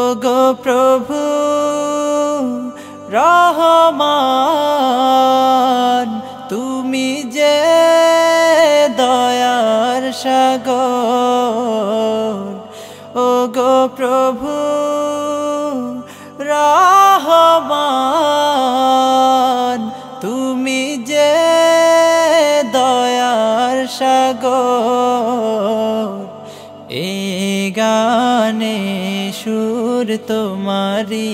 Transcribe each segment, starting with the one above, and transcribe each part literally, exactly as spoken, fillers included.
গো প্রভু রহমান, তুমি যে দয়ার সাগর। ও গো প্রভু রহমান, তুমি যে দয়ার সাগর। এ গানে সুর তোমারি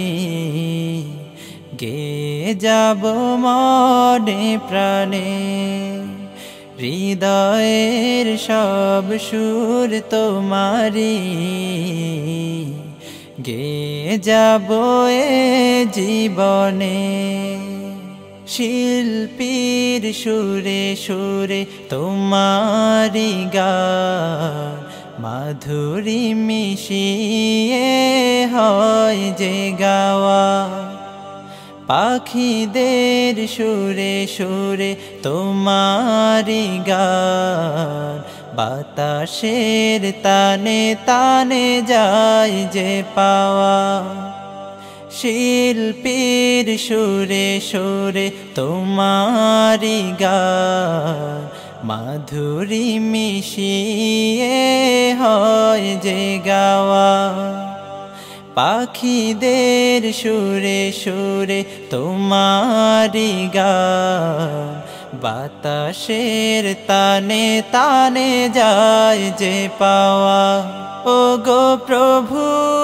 গে যাব মনে প্রাণে, হৃদয়ের সব সুর তোমারি গে যাব এ জীবনে। শিল্পীর সুরে সুরে তোমারি গান, মাধুরী মিশিয়ে হয় যে গাওয়া। পাখিদের সুরে সুরে তোমারি গান, বাতাসের তানে তানে যায় যে পাওয়া। শিল্পীর সুরে সুরে তোমারি গান, মাধুরী মিশিয়ে হয় যে গাওয়া। পাখিদের সুরে সুরে তোমারি গান, বাতাসের তানে তানে যায় যে পাওয়া। ও গো প্রভু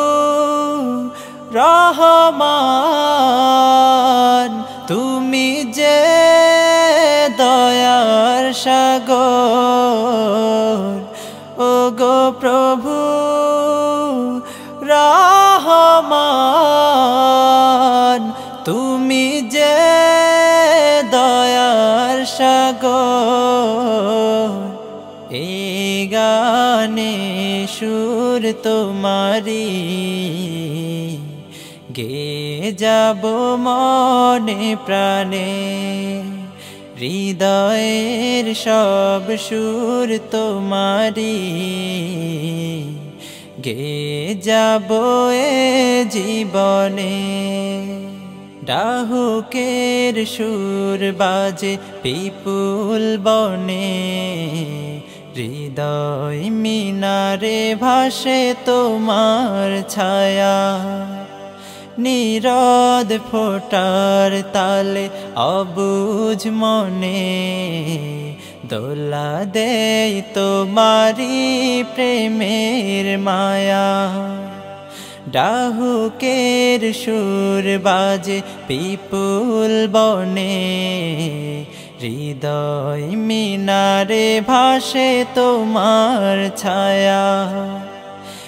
রহমান, তুমি যে দয়ার সাগর। ও গো প্রভু রহমান, তুমি যে দয়ার সাগর। এই গানে সুর তোমারি গে যাব মনে প্রাণে, হৃদয়ের সব সুর তোমারি গে যাব এ জীবনে। ডাহুকের সুর বাজে পিপুল বনে, হৃদয় মিনারে ভাসে তোমার ছায়া। নীরদ ফোটার তালে অবুঝ মনে, দোলা দেয় তোমারি প্রেমের মায়া। ডাহুকের সুর বাজে পিপুল বনে, হৃদয় মিনারে ভাসে তোমার ছায়া।